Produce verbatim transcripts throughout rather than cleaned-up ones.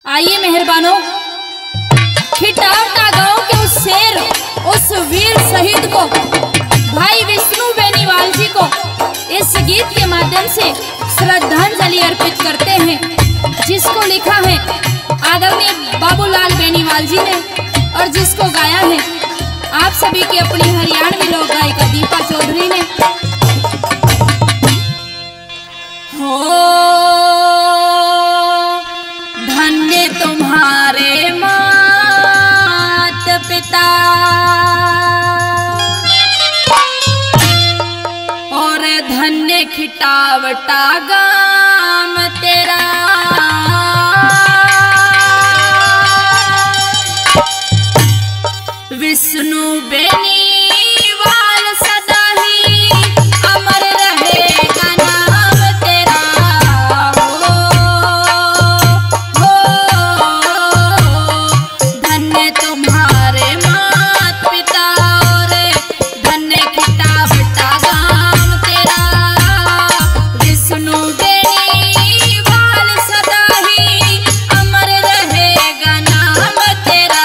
आइए मेहरबानों, खिटावटा गांव के उस शेर, उस वीर शहीद को, भाई विष्णु बेनीवाल जी को इस गीत के माध्यम से श्रद्धांजलि अर्पित करते हैं, जिसको लिखा है आदरणीय बाबूलाल बेनीवाल जी ने और जिसको गाया है आप सभी की अपनी हरियाणवी लोक गायिका दीपा चौधरी ने। हो धन्य तुम्हारे मात पिता और धन्य खिटावटा गाम तेरा, विष्णु बेनीवाल सदा ही अमर रहेगा नाम तेरा। हो हो धन्य तुम्हारे मात पिता और धन्य खिटावटा गाम तेरा, विष्णु बेनीवाल सदा ही अमर रहेगा नाम तेरा।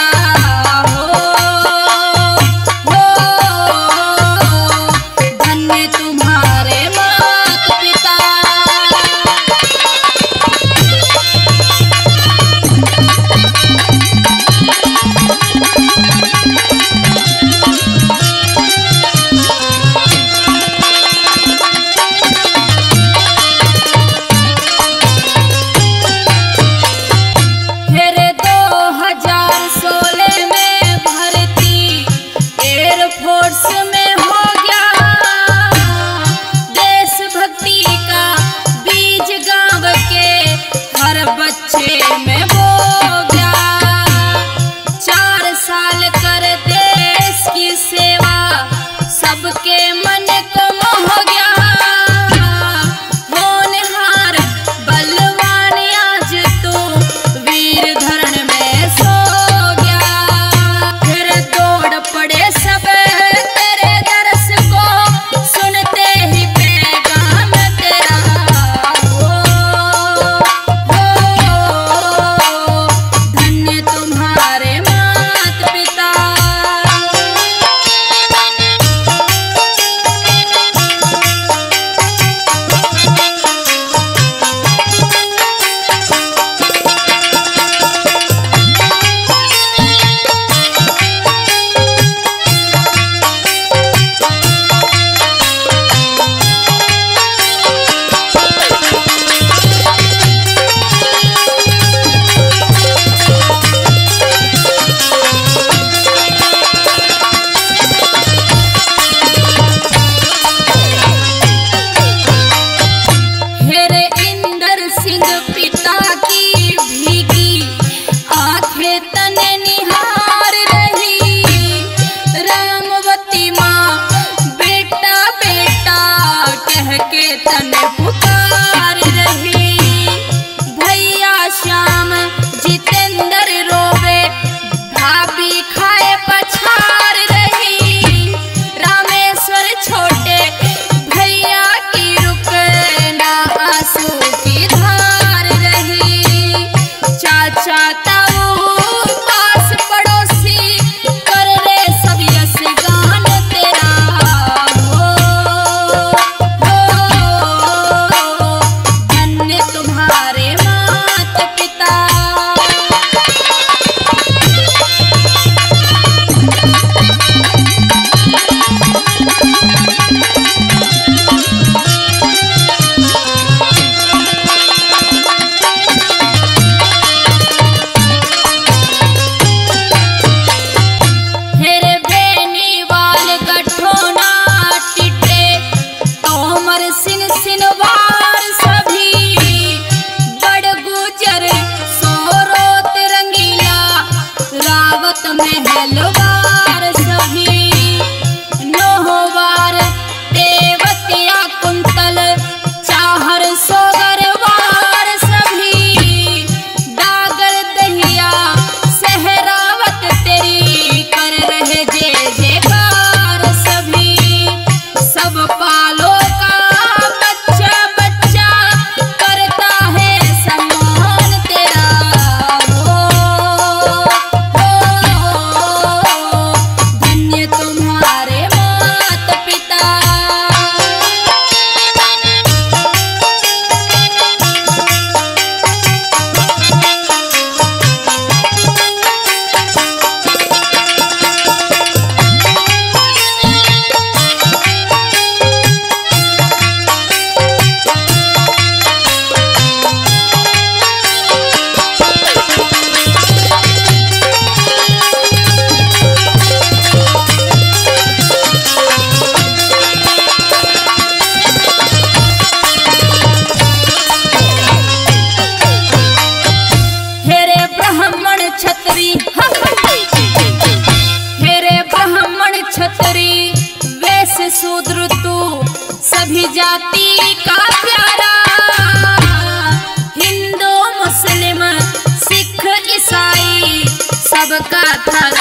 छतरी, हेरे ब्राह्मण छतरी वैश्य शूद्र तू सभी जाति का प्यारा, हिंदू मुस्लिम सिख ईसाई सबका था